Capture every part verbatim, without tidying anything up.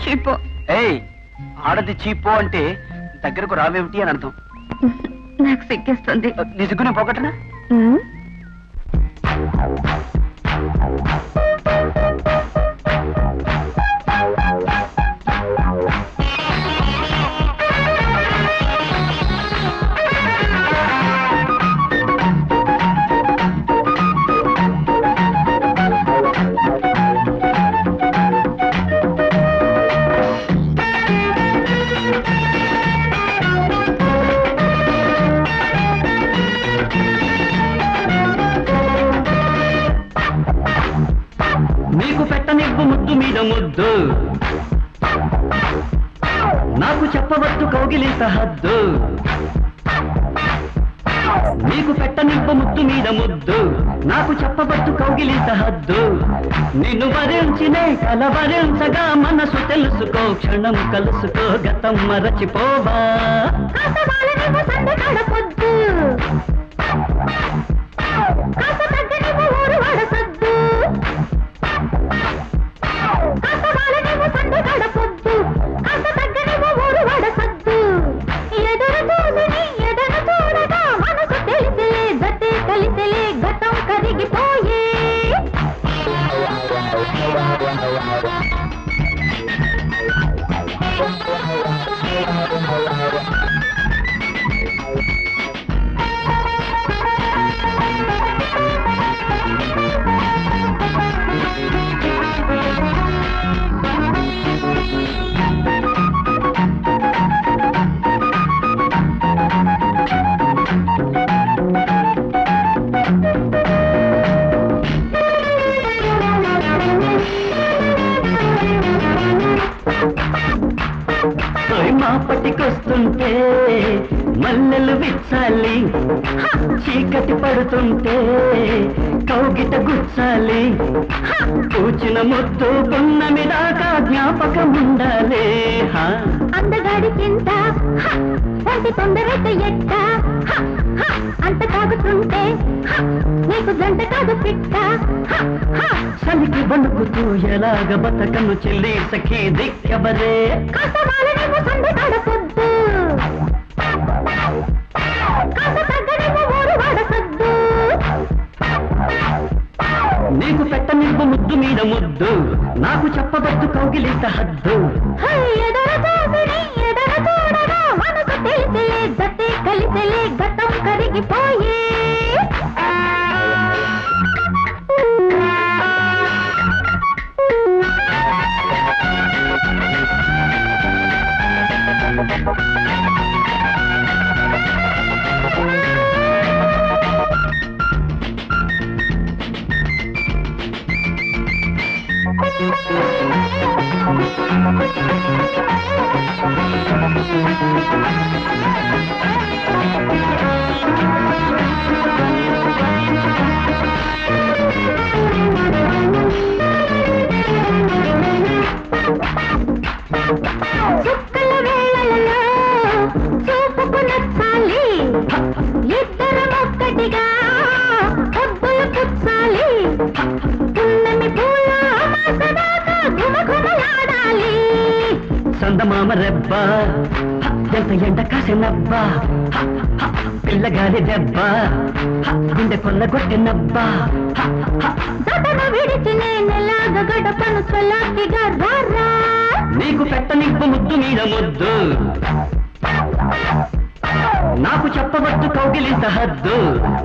చీపో. ఏయ్, ఆడది చీపో అంటే దగ్గరకు రావేమిటి అని అర్థం. నాకు సిగ్గేస్తుంది. నీ సిగ్గునే పోగొట్టనా? నీకు పెట్టనివ్వు ముద్దు మీద ముద్దు, నాకు చెప్పవద్దు కౌగిలింత హద్దు. నీకు పెట్టనివ్వు ముద్దు మీద ముద్దు, నాకు చెప్పవద్దు కౌగిలింత హద్దు. నిన్ను వరించినే కలవరించగా మనసు తెలుసుకో, క్షణం కలుసుకో, గతం మరచిపోవా. పటికొస్తుంటే మల్లెలు విచ్చాలి, చీకటి పడుతుంటే కౌగిట గుచ్చాలి. పూచిన ముద్దు పున్నమి దాకా జ్ఞాపకం ఉండాలి. అందగాడికింత ఒంటి తొందరట ఎట్ట, అంత తాగుతుంటే నీకు జంట కాదు పిట్ట. చలికి వణుకుతూ ఎలాగ బతకను చెల్లి సఖీ దిక్కబరే. సందగాడపొద్దు కాస తగ్గనేమో ఊరు వాడసద్దు. నీకు పెట్టనివ్వు ముద్దు మీద ముద్దు, నాకు చెప్పవద్దు కౌగిలింత హద్దు. ఎదర చూసిని ఎదర చూడగా మనసు తెలిసలే, గతే కలిసలే, గతం కరిగిపోయే. చుక్కల వేళలలో చూపుకు నచ్చాలి, ఇద్దరం ఒక్కటిగా పొద్దులు పుచ్చాలి. పున్నమి పూల అమాసదాకా ఘుమఘుమలాడాలి. చందమామ రెబ్బ ఎంత ఎండ కాసినబ్బా, పిల్లగాలి దెబ్బ గుండె కొల్లగొట్టినబ్బా. జతను విడిచి నేనెలాగ గడపను చలాకిగా రారా. నీకు పెట్టనివ్వు ముద్దు మీద ముద్దు, నాకు చెప్పవద్దు కౌగిలింత హద్దు.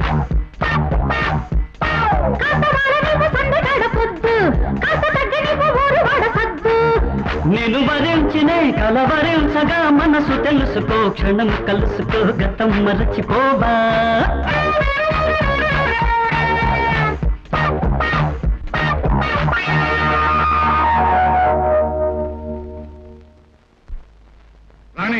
నేను వరించినే కలవరించగా మనసు తెలుసుకో, క్షణం కలుసుకో, గతం మరచిపోవా. రాణి,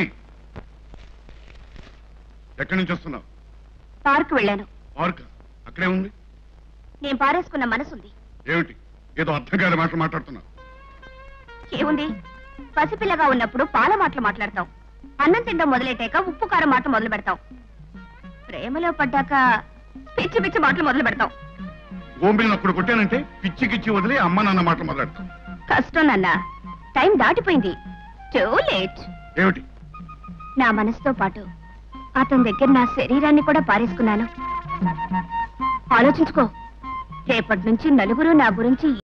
ఎక్కడి నుంచి వస్తున్నావు? పార్క్ వెళ్ళాను. పార్క్ అక్కడే ఉంది. నేను పారేసుకున్న మనసుంది. ఏమిటి ఏదో అర్థం కాని మాటలు మాట్లాడుతున్నావు? ఏముంది, పసిపిల్లగా ఉన్నప్పుడు పాల మాటలు మాట్లాడతాం, అన్నం తిండం మొదలెట్టాక ఉప్పు కారం మాటలు మొదలు పెడతాం, ప్రేమలో పడ్డాక పిచ్చి పిచ్చి మాటలు మొదలు పెడతాం. గోంబిల్ని అప్పుడు కొట్టానంటే పిచ్చి కిచ్చి వదిలి అమ్మ నాన్న మాటలు మొదలెడతాం. కష్టం నాన్న, టైం దాటిపోయింది. Too late. ఏమిటి? నా మనసుతో పాటు అతని దగ్గర నా శరీరాన్ని కూడా పారేసుకున్నాను. ఆలోచించుకో. రేపటి నుంచి నలుగురు నా గురించి